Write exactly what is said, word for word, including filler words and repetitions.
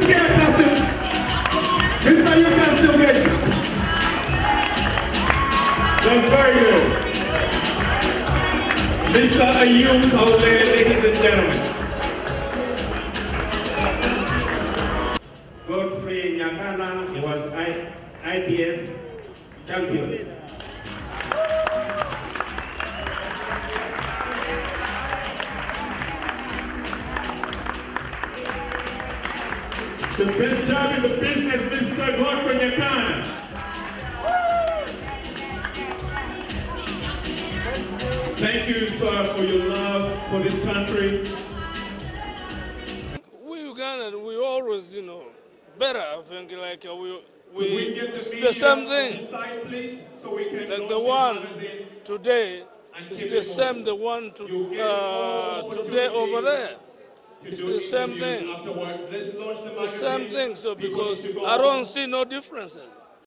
scared, Pastor. Mister, you can still get you. That's very good. Mister Ayub, Kalule, ladies and gentlemen. Godfrey Nyakana, he was I P F champion. The best job in the business, Mister Godfrey Nyakana. Thank you, sir, for your love for this country. We Uganda, we always, you know, better. I think like uh, we we, we get the, it's the same thing. The side, please, so we can like the one today is the same. The one to, uh, today over there. It's the same thing. Afterwards, let's launch the, the same thing. So because I don't see no differences.